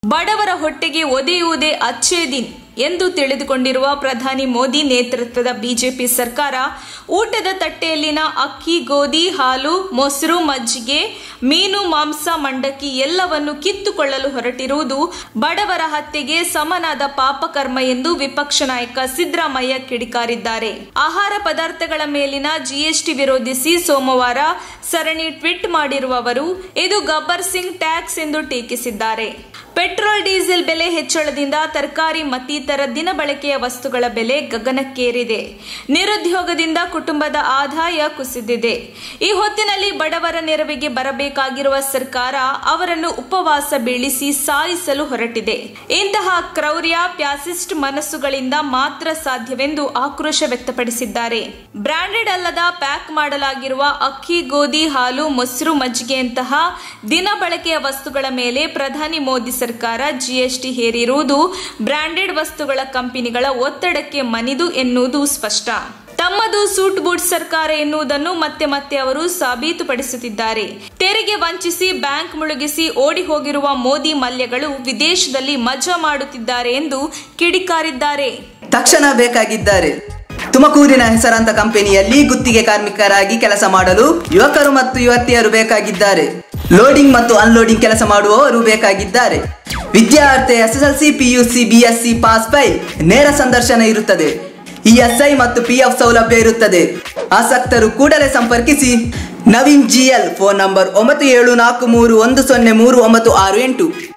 ಬಡವರ ಹೊಟ್ಟೆಗೆ ಒದೆಯುವುದೇ ಅಚ್ಚೇ ದಿನ್ ಎಂದು ತಿಳಿದುಕೊಂಡಿರುವ ಪ್ರಧಾನಿ ಮೋದಿ ನೇತೃತ್ವದ ಬಿಜೆಪಿ ಸರ್ಕಾರ ಊಟದ ತಟ್ಟೆಯಲ್ಲಿನ ಅಕ್ಕಿ, ಗೋಧಿ, ಹಾಲು, ಮೊಸರು, ಮಜ್ಜಿಗೆ, ಮೀನು, ಮಾಂಸ, ಮಂಡಕ್ಕಿ ಎಲ್ಲವನ್ನು ಕಿತ್ತುಕೊಳ್ಳಲು ಹೊರಟಿರುವುದು ಬಡವರ ಹತ್ಯೆಗೆ ಸಮನಾದ ಪಾಪಕರ್ಮ ಎಂದು ವಿಪಕ್ಷ ನಾಯಕ ಸಿದ್ದರಾಮಯ್ಯ ಕಿಡಿಕಾರಿದ್ದಾರೆ. ಆಹಾರ ಪದಾರ್ಥಗಳ ಮೇಲಿನ ಜಿಎಸ್ಟಿ ವಿರೋಧಿಸಿ ಸೋಮವಾರ ಸರಣಿ ಟ್ವೀಟ್ ಮಾಡಿರುವ ಅವರು ಇದು ಗಬ್ಬರ್ ಸಿಂಗ್ ಟ್ಯಾಕ್ಸ್ ಎಂದು ಟೀಕಿಸಿದ್ದಾರೆ. ಪೆಟ್ರೋಲ್, ಡೀಸೆಲ್ ಬೆಲೆ ಹೆಚ್ಚಳದಿಂದ ತರಕಾರಿ ಮತ್ತಿತರ ದಿನಬಳಕೆಯ ವಸ್ತುಗಳ ಬೆಲೆ ಗಗನಕ್ಕೇರಿದೆ. ನಿರುದ್ಯೋಗದಿಂದ ಕುಟುಂಬದ ಆದಾಯ ಕುಸಿದಿದೆ. ಈ ಹೊತ್ತಿನಲ್ಲಿ ಬಡವರ ನೆರವಿಗೆ ಬರಬೇಕಾಗಿರುವ ಸರ್ಕಾರ ಅವರನ್ನು ಉಪವಾಸ ಬೀಳಿಸಿ ಸಾಯಿಸಲು ಹೊರಟಿದೆ. ಇಂತಹ ಕ್ರೌರ್ಯ ಫ್ಯಾಸಿಸ್ಟ್ ಮನಸ್ಸುಗಳಿಂದ ಮಾತ್ರ ಸಾಧ್ಯವೆಂದು ಆಕ್ರೋಶ ವ್ಯಕ್ತಪಡಿಸಿದ್ದಾರೆ. ಬ್ರಾಂಡೆಡ್ ಅಲ್ಲದ ಪ್ಯಾಕ್ ಮಾಡಲಾಗಿರುವ ಅಕ್ಕಿ, ಗೋಧಿ, ಹಾಲು, ಮೊಸರು, ಮಜ್ಜಿಗೆಯಂತಹ ದಿನಬಳಕೆಯ ವಸ್ತುಗಳ ಮೇಲೆ ಪ್ರಧಾನಿ ಮೋದಿ ಸರ್ಕಾರ ಜಿಎಸ್ಟಿ ಹೇರಿರುವುದು ಬ್ರಾಂಡೆಡ್ ವಸ್ತುಗಳ ಕಂಪನಿಗಳ ಒತ್ತಡಕ್ಕೆ ಮಣಿದು ಎನ್ನುವುದು ಸ್ಪಷ್ಟ. ತಮ್ಮದು ಸೂಟ್ ಬೂಟ್ ಸರ್ಕಾರ ಎನ್ನುವುದನ್ನು ಮತ್ತೆ ಮತ್ತೆ ಅವರು ಸಾಬೀತುಪಡಿಸುತ್ತಿದ್ದಾರೆ. ತೆರಿಗೆ ವಂಚಿಸಿ ಬ್ಯಾಂಕ್ ಮುಳುಗಿಸಿ ಓಡಿ ಹೋಗಿರುವ ಮೋದಿ ಮಲ್ಯಗಳು ವಿದೇಶದಲ್ಲಿ ಮಜಾ ಮಾಡುತ್ತಿದ್ದಾರೆ ಎಂದು ಕಿಡಿಕಾರಿದ್ದಾರೆ. ತಕ್ಷಣ ಬೇಕಾಗಿದ್ದಾರೆ. ತುಮಕೂರಿನ ಹೆಸರಾಂತ ಕಂಪನಿಯಲ್ಲಿ ಗುತ್ತಿಗೆ ಕಾರ್ಮಿಕರಾಗಿ ಕೆಲಸ ಮಾಡಲು ಯುವಕರು ಮತ್ತು ಯುವತಿಯರು ಬೇಕಾಗಿದ್ದಾರೆ. ಲೋಡಿಂಗ್ ಮತ್ತು ಅನ್ಲೋಡಿಂಗ್ ಕೆಲಸ ಮಾಡುವವರು ಬೇಕಾಗಿದ್ದಾರೆ. ವಿದ್ಯಾರ್ಥಿ SSLC, PUC, BSc pass fail ನೇರ ಸಂದರ್ಶನ ಇರುತ್ತದೆ. ಇಎಸ್ಐ ಮತ್ತು ಪಿಎಫ್ ಸೌಲಭ್ಯ ಇರುತ್ತದೆ. ಆಸಕ್ತರು ಕೂಡಲೇ ಸಂಪರ್ಕಿಸಿ. Naveen GL, phone number 9743103968.